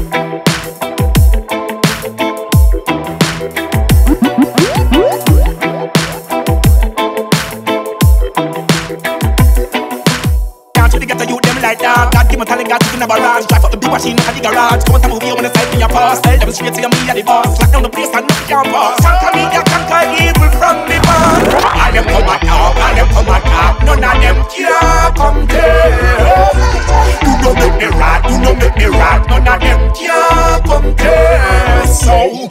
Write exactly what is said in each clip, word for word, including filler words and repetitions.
Like that, God give me talent, got in a barrage. Drive up the big machine out of the garage. Come on, to movie on the side in your past. Tell them straight to your me at the boss. Lock down the place and nothing can pass. Conquer me, ya conquer evil from the past. All them come and talk, all them come and talk. None of them can come there. You don't make me rat, you don't make me rat. None of them can come there. So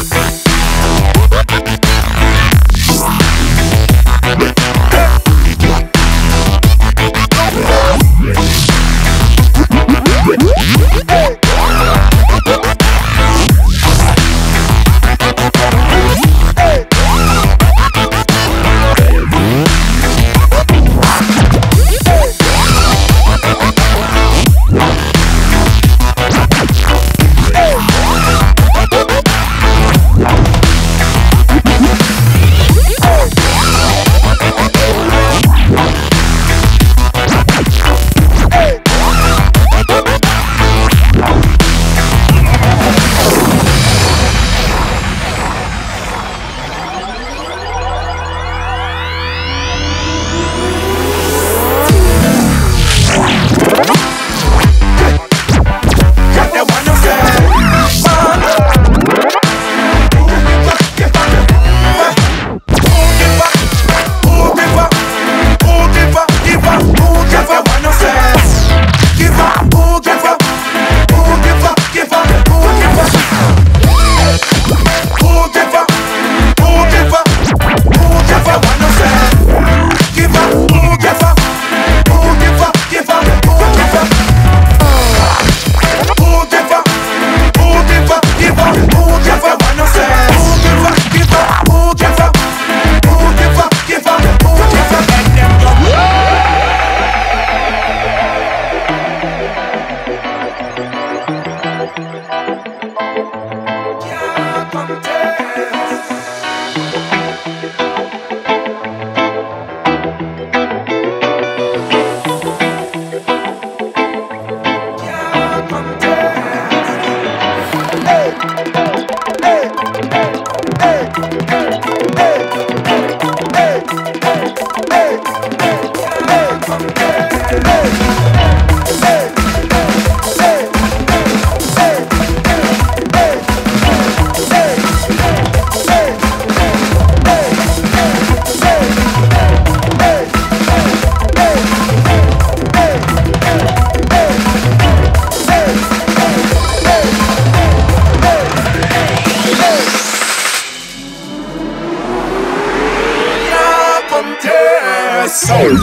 soul.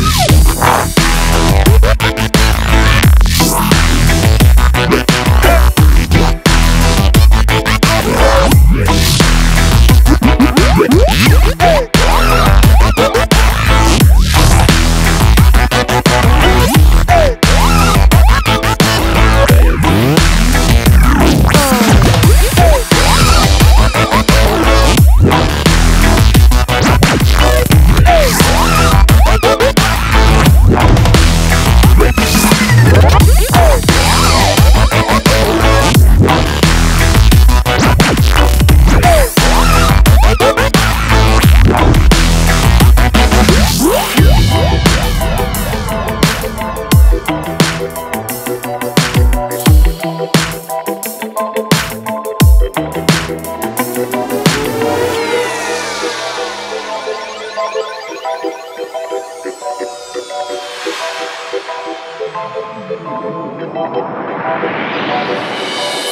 We'll be right back.